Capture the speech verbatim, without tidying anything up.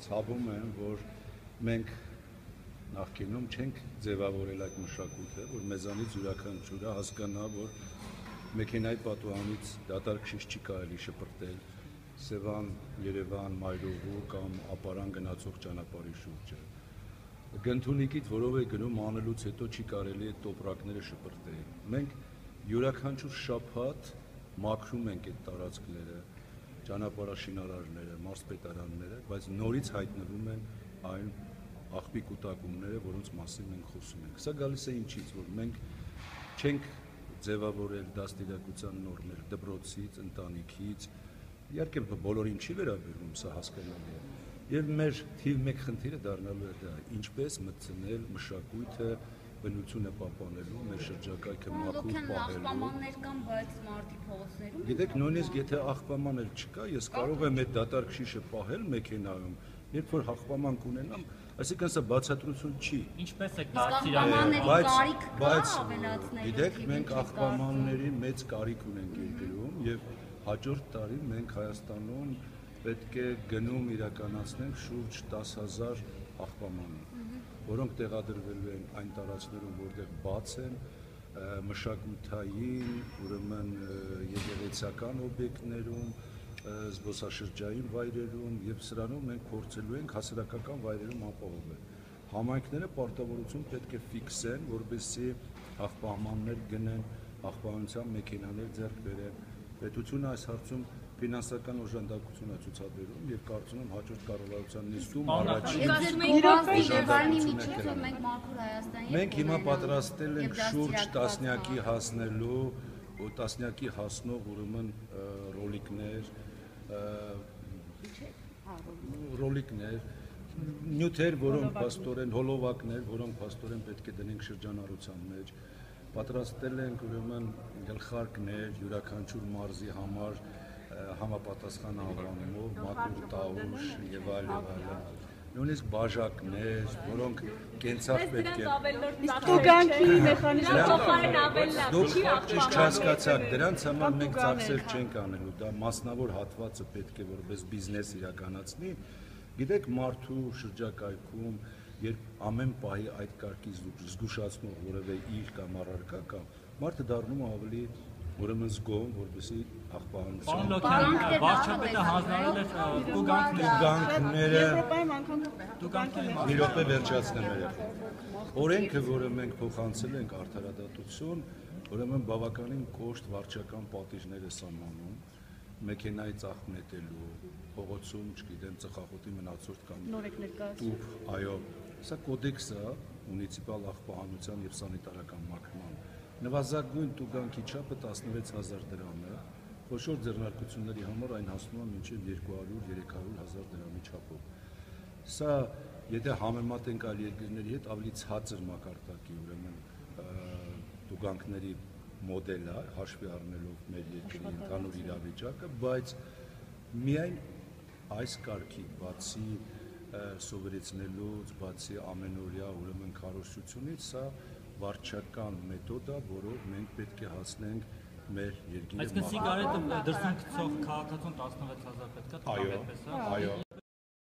ցավում եմ, որ մենք նախկինում չենք ձևավորել այդ մշակույթը, որ մեզանից յուրաքանչյուրը հասկանա, որ մեքենայի պատուհանից դատարկ շիշ չի կարելի շպրտել Սևան, Երևան, Մայրովու կամ Ապարան գնացող ճանապարհի շուրջը։ Գնթունիկից որով է գնում անելուց հետո չի կարելի այդ տոպրակները շպրտել։ Մենք յուրաքանչյուր շաբաթ մաքրում ենք այդ տարածքները, ճանապարհաշինարարները, մարզպետարանները, բայց նորից հայտնվում են այն աղբի կուտակումները, որոնց մասին մենք խոսում ենք։ Սա գալիս է ինչից, որ մենք չենք ձևավորել դաստիարակության նորմեր դպրոցից, ընտանիքից, իհարկե բոլորին չի վերաբերվում, սա հասկանալի է։ Եվ մեր թիվ մեկ խնդիրը դառնալու է դա, ինչպես մտցնել մշակույթը բնությունը պահպանելու, մեր շրջակայքը մաքուր պահելու։ Աղբամաններ կան, բայց մարդի փողոցներում։ Գիտեք, նույնիսկ եթե աղբաման էլ չկա, ես կարող եմ այդ դատարկ շիշը պահել մեքենայում, երբ որ աղբաման կունենամ, այսինքն սա բացատրություն չի։ Ինչպես է կարիք բայց գիտեք, մենք աղբամանների մեծ կարիք ունենք երկրում եւ հաջորդ տարի մենք Հայաստանում պետք է գնում իրականացնենք շուրջ տասը հազար աղբամանի, որոնք տեղադրվելու են այն տարածքներում, որտեղ բաց են, մշակութային, ուրեմն եկեղեցական օբյեկտներում, զբոսաշրջային վայրերում եւ սրանում մենք փորձելու ենք հասարակական վայրերում ապահովել։ Համայնքները պարտավորություն պետք է ֆիքսեն, որպեսզի աղբամաններ գնեն, աղբանության մեքենաներ ձեռք բերեն։ Պետությունը այս հարցում ֆինանսական օժանդակություն է ցուցաբերում եւ կարծում եմ հաջորդ կառավարության նիստում առաջին մենք հիմա պատրաստել ենք շուրջ տասնյակի հասնելու ու տասնյակի հասնող ուրեմն ռոլիկներ, ռոլիկներ, նյութեր, որոնք փաստորեն հոլովակներ, որոնք փաստորեն պետք է դնենք շրջանառության մեջ, պատրաստել ենք ուրեմն գլխարկներ յուրաքանչյուր մարզի համար համապատասխան անվանումով, մաքուր տավուշ եւ այլ եւ այլն, նույնիսկ բաժակներ, որոնք կենցաղ պետք է։ Տուգանքի մեխանիզմը Դուք ճիշտ չհասկացաք, դրանց համար մենք ծախսեր չենք անելու, դա մասնավոր հատվածը պետք է որպես բիզնես իրականացնի։ Գիտեք, մարդու շրջակայքում, երբ ամեն պահի այդ կարգի զգուշացնող որևէ իր կամ առարկա կա, մարդը դառնում է ավելի ուրեմն զգոն, որպեսզի աղբանության։ Վարչապետը հանձնարարել է տուգանքները, տուգանքների մի րոպե վերջացնեմ երբ։ Օրենքը, որը մենք փոխանցել ենք արդարադատություն, ուրեմն բավականին կոշտ վարչական պատիժներ է սահմանում, մեքենայի ծախք նետելու, փողոցում, չգիտեմ, ծխախոտի մնացորդ կամ տուփ, այո, սա կոդեքս է մունիցիպալ աղբահանության եւ սանիտարական մաքրման։ Նվազագույն տուգանքի չափը տասնվեց հազար դրամ է, խոշոր ձեռնարկությունների համար այն հասնում է մինչև երկու հարյուր երեք հարյուր հազար դրամի չափով։ Սա, եթե համեմատենք այլ երկրների հետ, ավելի ցածր մակարդակի ուրեմն տուգանքների մոդել է, հաշվի առնելով մեր երկրի ընդհանուր իրավիճակը, բայց միայն այս կարգի բացի սովորեցնելուց, բացի ամենօրյա ուրեմն քարոզչությունից, սա վարչական մեթոդ է, որով մենք պետք է հասնենք մեր երկիրը։ Այսինքն սիգարետը դրսում գցող քաղաքացուն տասնվեց հազար պետք է տղամարդպես, հա։ Այո, այո։